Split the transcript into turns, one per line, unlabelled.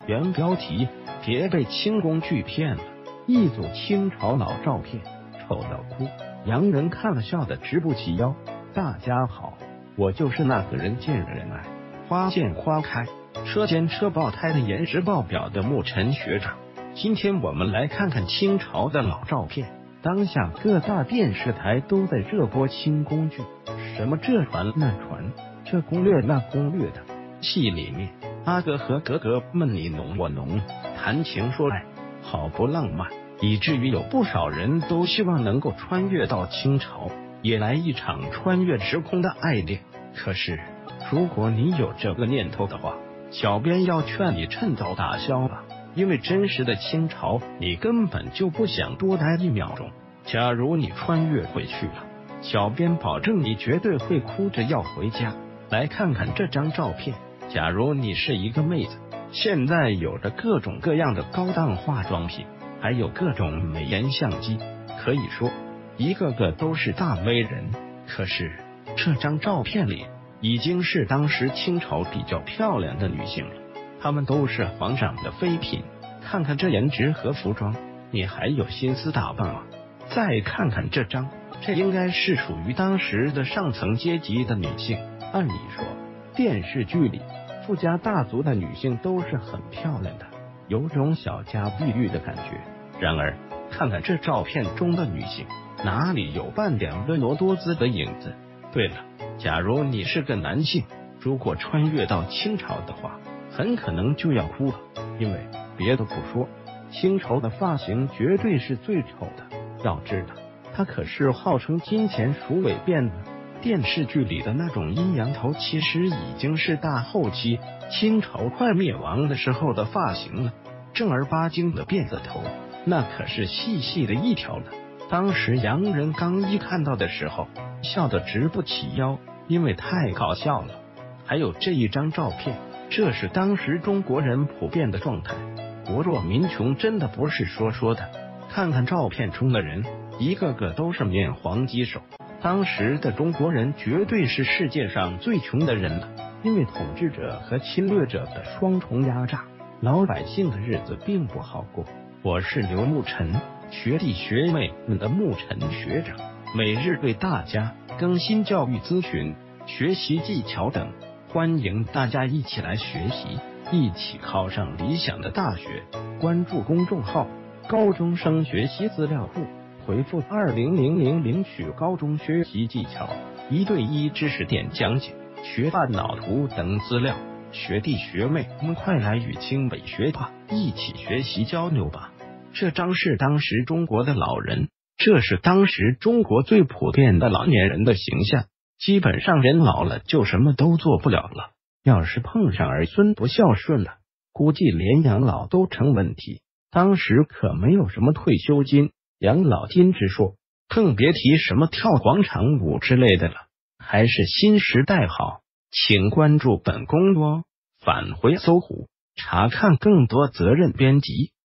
原标题：别被清宫剧骗了，一组清朝老照片，丑到哭。洋人看了笑得直不起腰。大家好，我就是那个人见人爱，花见花开，车见车爆胎的颜值爆表的牧尘学长。今天我们来看看清朝的老照片。当下各大电视台都在热播清宫剧，什么这传那传，这攻略那攻略的。戏里面阿哥和格格们你侬我侬，谈情说爱，好不浪漫，以至于有不少人都希望能够穿越到清朝，也来一场穿越时空的爱恋。可是如果你有这个念头的话，小编要劝你趁早打消吧，因为真实的清朝你根本就不想多待一秒钟。假如你穿越回去了，小编保证你绝对会哭着要回家。来看看这张照片，假如你是一个妹子，现在有着各种各样的高档化妆品，还有各种美颜相机，可以说一个个都是大美人。可是这张照片里已经是当时清朝比较漂亮的女性了，她们都是皇上的妃嫔。看看这颜值和服装，你还有心思打扮吗？再看看这张，这应该是属于当时的上层阶级的女性。按理说电视剧里富家大族的女性都是很漂亮的，有种小家碧玉的感觉。然而看看这照片中的女性，哪里有半点婀娜多姿的影子？对了，假如你是个男性，如果穿越到清朝的话，很可能就要哭了，因为别的不说，清朝的发型绝对是最丑的。要知道它可是号称金钱鼠尾辫的，电视剧里的那种阴阳头其实已经是大后期清朝快灭亡的时候的发型了。正儿八经的辫子头，那可是细细的一条呢。当时洋人刚一看到的时候，笑得直不起腰，因为太搞笑了。还有这一张照片，这是当时中国人普遍的状态。国弱民穷真的不是说说的，看看照片中的人，一个个都是面黄肌瘦。当时的中国人绝对是世界上最穷的人了，因为统治者和侵略者的双重压榨，老百姓的日子并不好过。我是刘牧尘，学弟学妹们的牧尘学长，每日为大家更新教育资讯、学习技巧等，欢迎大家一起来学习，一起考上理想的大学。关注公众号高中生学习资料库，回复2000领取高中学习技巧1对1知识点讲解、学霸脑图等资料。学弟学妹们快来与清北学霸一起学习交流吧。这张是当时中国的老人，这是当时中国最普遍的老年人的形象。基本上人老了就什么都做不了了，要是碰上儿孙不孝顺了，估计连养老都成问题。当时可没有什么退休金、养老金之说，更别提什么跳广场舞之类的了。还是新时代好，请关注本公众哦。返回搜狐，查看更多责任编辑。